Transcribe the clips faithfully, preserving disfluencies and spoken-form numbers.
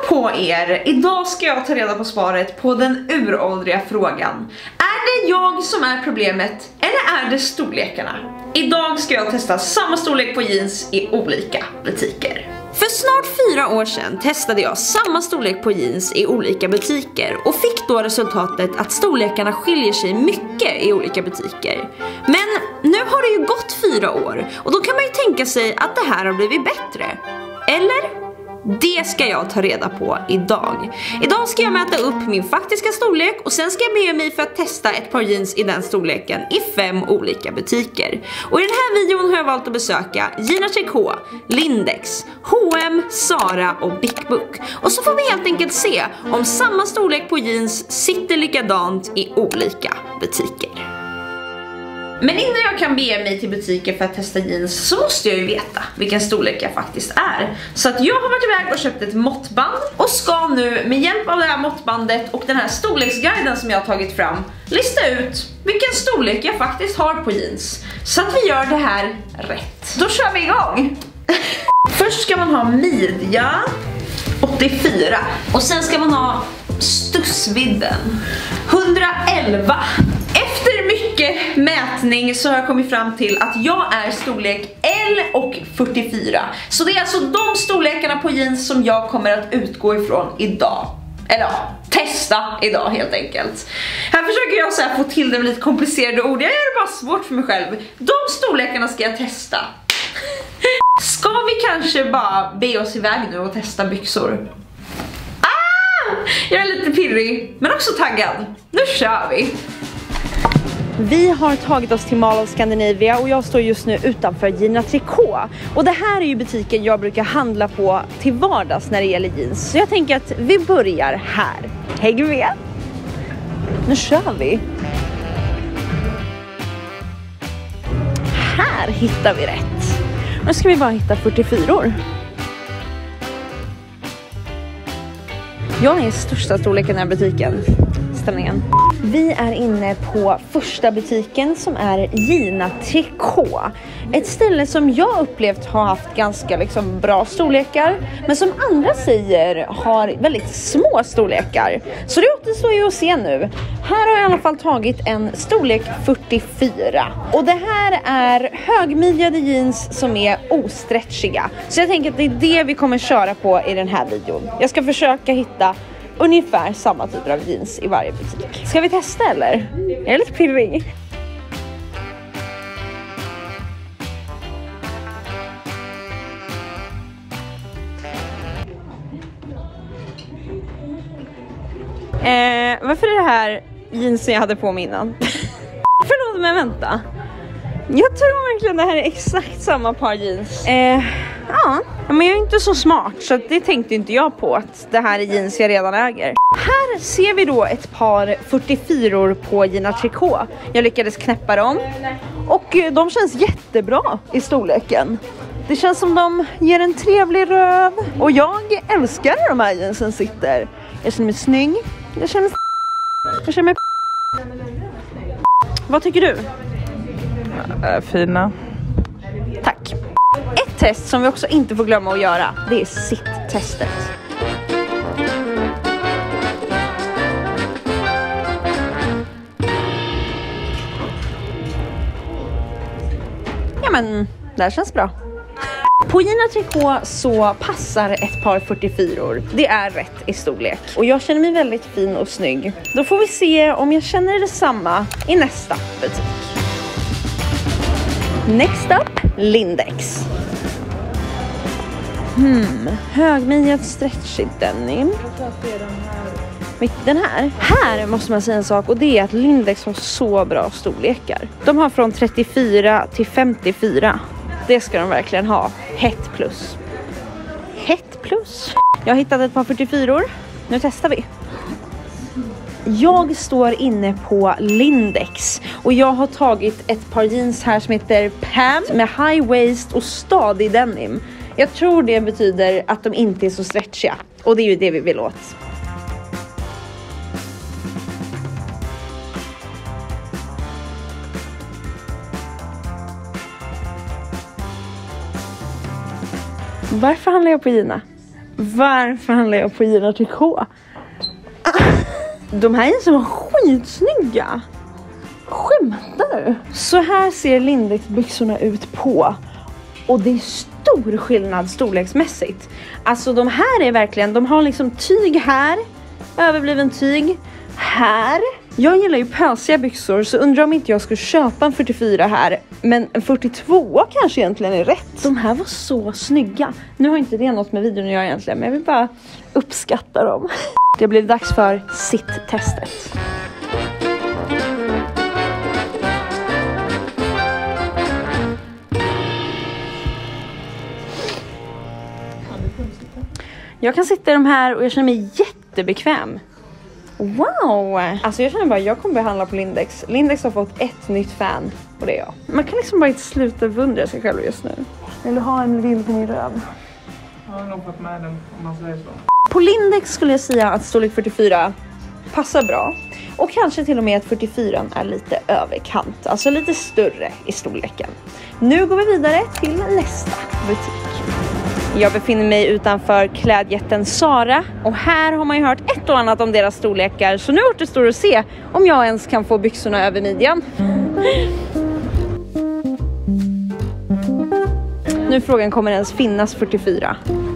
på er! Idag ska jag ta reda på svaret på den uråldriga frågan. Är det jag som är problemet eller är det storlekarna? Idag ska jag testa samma storlek på jeans i olika butiker. För snart fyra år sedan testade jag samma storlek på jeans i olika butiker och fick då resultatet att storlekarna skiljer sig mycket i olika butiker. Men nu har det ju gått fyra år och då kan man ju tänka sig att det här har blivit bättre. Eller? Det ska jag ta reda på idag. Idag ska jag mäta upp min faktiska storlek och sen ska jag be mig för att testa ett par jeans i den storleken i fem olika butiker. Och i den här videon har jag valt att besöka Gina Tricot, Lindex, H och M, Zara och Big Book. Och så får vi helt enkelt se om samma storlek på jeans sitter likadant i olika butiker. Men innan jag kan bege mig till butiker för att testa jeans så måste jag ju veta vilken storlek jag faktiskt är. Så att jag har varit iväg och köpt ett måttband och ska nu med hjälp av det här måttbandet och den här storleksguiden som jag har tagit fram lista ut vilken storlek jag faktiskt har på jeans. Så att vi gör det här rätt. Då kör vi igång! Först ska man ha midja åttiofyra och sen ska man ha stussvidden hundraelva. Efter mycket mätning så har jag kommit fram till att jag är storlek L och fyrtiofyra. Så det är alltså de storlekarna på jeans som jag kommer att utgå ifrån idag. Eller ja, testa idag helt enkelt. Här försöker jag så här få till det med lite komplicerade ord. Jag gör det bara svårt för mig själv. De storlekarna ska jag testa. Ska vi kanske bara be oss iväg nu och testa byxor? Ah! Jag är lite pirrig, men också taggad. Nu kör vi! Vi har tagit oss till Mall of Scandinavia och jag står just nu utanför Gina Tricot. Och det här är ju butiken jag brukar handla på till vardags när det gäller jeans. Så jag tänker att vi börjar här. Häng med! Nu kör vi! Här hittar vi rätt. Nu ska vi bara hitta fyrtiofyror. Jag är största storleken i den här butiken. Stämningen. Vi är inne på första butiken som är Gina Tricot. Ett ställe som jag upplevt har haft ganska liksom bra storlekar, men som andra säger har väldigt små storlekar. Så det återstår ju att se nu. Här har jag i alla fall tagit en storlek fyrtiofyra. Och det här är högmidjade jeans som är ostretchiga. Så jag tänker att det är det vi kommer köra på i den här videon. Jag ska försöka hitta ungefär samma typer av jeans i varje butik. Ska vi testa eller? Jag är lite pirrig. Eh, varför är det här jeansen jag hade på mig innan? Förlåt, men vänta. Jag tror verkligen det här är exakt samma par jeans. Eh, ja, men jag är inte så smart så det tänkte inte jag på att det här är jeans jag redan äger. Här ser vi då ett par fyrtiofyror på Gina Tricot. Jag lyckades knäppa dem och de känns jättebra i storleken. Det känns som de ger en trevlig röv och jag älskar när de här jeansen sitter. Jag känner mig snygg. Jag känner mig... Jag känner mig... Vad tycker du? Äh, fina. Tack. Ett test som vi också inte får glömma att göra, det är sitt-testet. Ja men, det här känns bra. På Gina Tricot så passar ett par fyrtiofyror. Det är rätt i storlek. Och jag känner mig väldigt fin och snygg. Då får vi se om jag känner detsamma i nästa butik. Next up, Lindex. Hmm, högmidjad stretchig denim. Den här. Här måste man säga en sak och det är att Lindex har så bra storlekar. De har från trettiofyra till femtiofyra. Det ska de verkligen ha. Hett plus. Hett plus. Jag har hittat ett par fyrtiofyror. Nu testar vi. Jag står inne på Lindex och jag har tagit ett par jeans här som heter Pam med high waist och stadig denim. Jag tror det betyder att de inte är så stretchiga och det är ju det vi vill åt. Varför handlar jag på Gina? Varför handlar jag på J R K? De här är så skitsnygga. Skämtar du? Så här ser Lindex-byxorna ut på. Och det är stor skillnad storleksmässigt. Alltså de här är verkligen, de har liksom tyg här. Överbliven tyg här. Jag gillar ju pösiga byxor, så undrar om inte jag ska köpa en fyrtiofyra här. Men en fyrtiotvå kanske egentligen är rätt. De här var så snygga. Nu har inte det något med videon att göra egentligen, men jag vill bara uppskatta dem. Det blev dags för sitt-testet. Jag kan sitta i de här och jag känner mig jättebekväm. Wow! Alltså jag känner bara, jag kommer behandla på Lindex. Lindex har fått ett nytt fan och det är jag. Man kan liksom bara inte sluta vundra sig själv just nu. Vill du ha en bild på min röv? Jag har nog fått med den om man säger så. På Lindex skulle jag säga att storlek fyrtiofyra passar bra. Och kanske till och med att fyrtiofyra är lite överkant. Alltså lite större i storleken. Nu går vi vidare till nästa butik. Jag befinner mig utanför klädjätten Zara. Och här har man ju hört ett och annat om deras storlekar. Så nu återstår att se om jag ens kan få byxorna över midjan. Nu är frågan, kommer det ens finnas fyrtiofyra?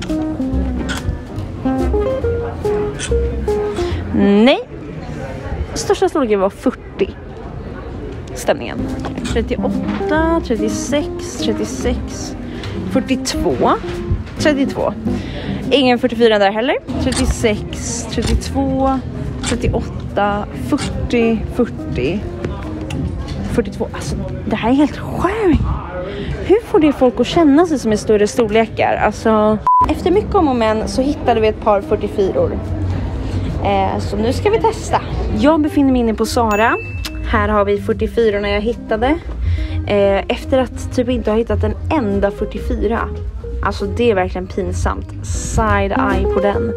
Nej. Största storleken var fyrtio. Stämningen. trettioåtta, trettiosex, trettiosex, fyrtiotvå, trettiotvå. Ingen fyrtiofyra där heller. trettiosex, trettiotvå, trettioåtta, fyrtio, fyrtio, fyrtiotvå. Alltså det här är helt sjukt. Hur får det folk att känna sig som är större storlekar? Alltså, efter mycket om och men så hittade vi ett par fyrtiofyror. Eh, så nu ska vi testa. Jag befinner mig inne på Zara. Här har vi fyrtiofyrorna jag hittade. Eh, efter att typ inte ha hittat en enda fyrtiofyra. Alltså det är verkligen pinsamt. Side eye på den.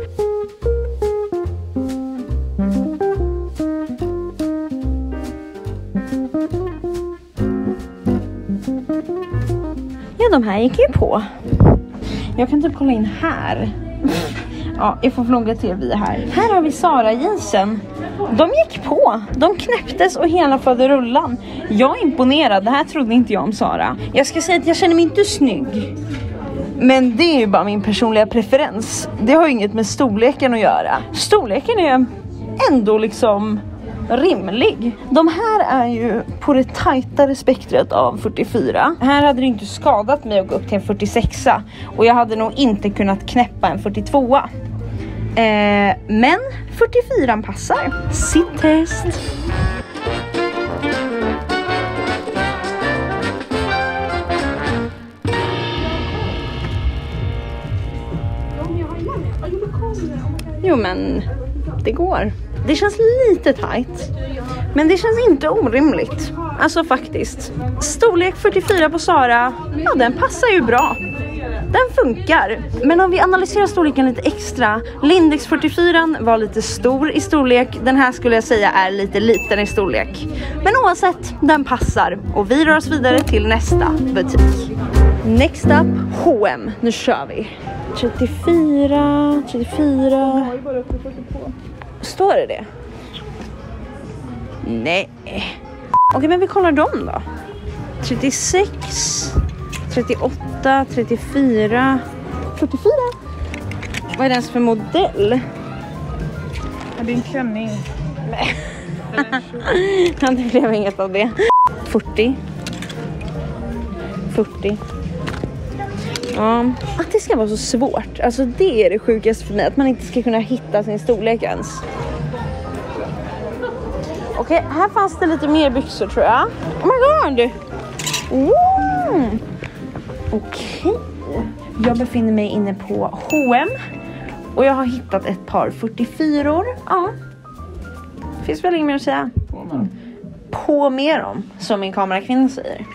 Ja, de här gick ju på. Jag kan typ kolla in här. Ja, jag får vlogga till vi här. Här har vi Zara jeansen. De gick på. De knäpptes och hela förde rullan. Jag är imponerad. Det här trodde inte jag om Zara. Jag ska säga att jag känner mig inte snygg. Men det är ju bara min personliga preferens. Det har ju inget med storleken att göra. Storleken är ändå liksom rimlig. De här är ju på det tajtare spektret av fyrtiofyra. Här hade det inte skadat mig att gå upp till en fyrtiosexa. Och jag hade nog inte kunnat knäppa en fyrtiotvå. Eh, men fyrtiofyran passar. Sitt-test. Jo men det går. Det känns lite tajt. Men det känns inte orimligt. Alltså faktiskt. Storlek fyrtiofyra på Zara. Ja, den passar ju bra. Den funkar. Men om vi analyserar storleken lite extra. Lindex fyrtiofyra var lite stor i storlek. Den här skulle jag säga är lite liten i storlek. Men oavsett, den passar. Och vi rör oss vidare till nästa butik. Next up, H och M. Nu kör vi. trettiofyra, trettiofyra. Står det det? Nej. Okej, men vi kollar dem då. trettiosex, trettioåtta, trettiofyra, fyrtiofyra. Vad är det ens för modell? Ja, det är en klänning. Nej. Ja, det blev inget av det. fyrtio. fyrtio. Ja, att det ska vara så svårt. Alltså det är det sjukaste för mig. Att man inte ska kunna hitta sin storlek ens. Okej, här fanns det lite mer byxor tror jag. Oh my god! Mm. Okej. Jag befinner mig inne på H och M. Och jag har hittat ett par fyrtiofyror. Ja. Finns väl inget mer att säga. Mm. På med dem, som min kamerakvinna säger.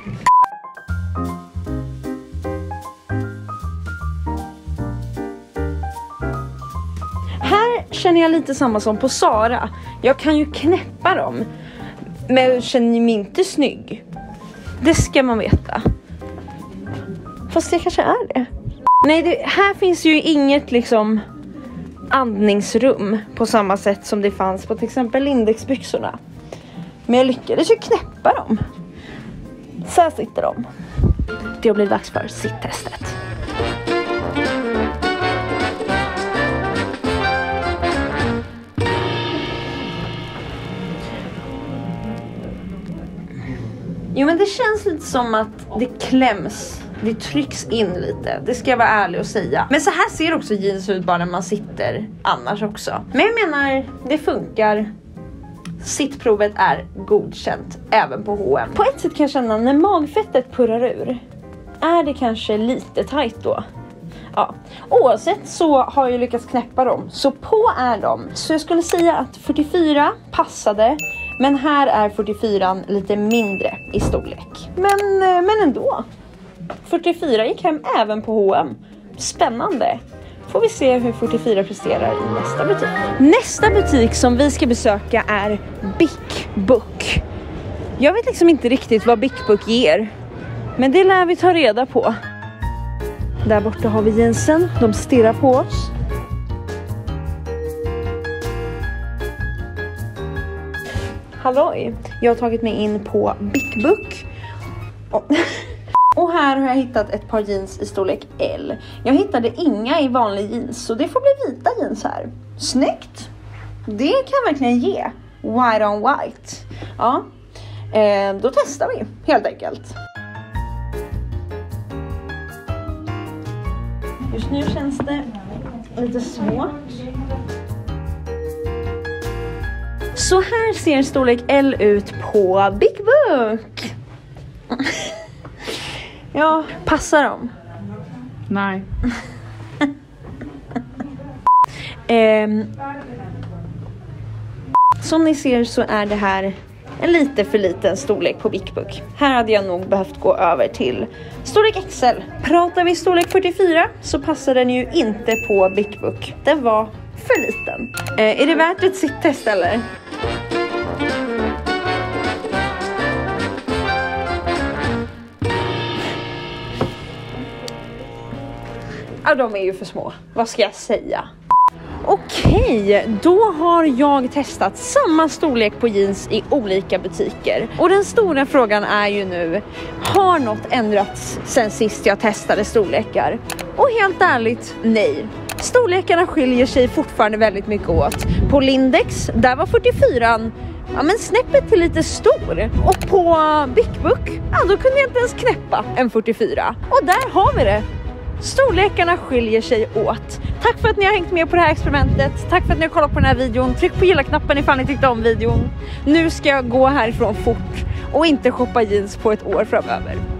Här känner jag lite samma som på Zara. Jag kan ju knäppa dem. Men jag känner mig inte snygg. Det ska man veta. Fast jag kanske är det. Nej, det, här finns ju inget liksom andningsrum på samma sätt som det fanns på till exempel Lindexbyxorna. Men jag lyckades ju knäppa dem. Så här sitter de. Det blir dags för sittestet. Jo, men det känns lite som att det kläms. Det trycks in lite. Det ska jag vara ärlig och säga. Men så här ser också jeans ut bara när man sitter annars också. Men jag menar, det funkar. Sittprovet är godkänt även på H och M. På ett sätt kan jag känna när magfettet purrar ur. Är det kanske lite tajt då? Ja, oavsett så har jag lyckats knäppa dem. Så på är de. Så jag skulle säga att fyrtiofyra passade. Men här är fyrtiofyran lite mindre i storlek. Men, men ändå. fyrtiofyra gick hem även på H och M. Spännande. Får vi se hur fyrtiofyra presterar i nästa butik. Nästa butik som vi ska besöka är Bik Book. Jag vet liksom inte riktigt vad Bik Book ger. Men det lär vi ta reda på. Där borta har vi jeansen. De stirrar på oss. Halloj, jag har tagit mig in på Bik Book. Och, och här har jag hittat ett par jeans i storlek L. Jag hittade inga i vanlig jeans, så det får bli vita jeans här. Snyggt! Det kan verkligen ge. White on white. Ja, eh, då testar vi helt enkelt. Just nu känns det lite svårt. Så här ser storlek L ut på Bik Book. Ja, passar de? Nej. um, som ni ser så är det här en lite för liten storlek på Bik Book. Här hade jag nog behövt gå över till storlek X L. Pratar vi storlek fyrtiofyra så passar den ju inte på Bik Book. Den var för liten. Uh, är det värt ett sittest eller? Ja, de är ju för små. Vad ska jag säga? Okej, då har jag testat samma storlek på jeans i olika butiker. Och den stora frågan är ju nu, har något ändrats sen sist jag testade storlekar? Och helt ärligt, nej. Storlekarna skiljer sig fortfarande väldigt mycket åt. På Lindex, där var fyrtiofyran ja, men snäppet till lite stor. Och på Bik Book, ja, då kunde jag inte ens knäppa en fyrtiofyra. Och där har vi det. Storlekarna skiljer sig åt. Tack för att ni har hängt med på det här experimentet. Tack för att ni har kollat på den här videon. Tryck på gilla-knappen ifall ni tyckte om videon. Nu ska jag gå härifrån fort och inte shoppa jeans på ett år framöver.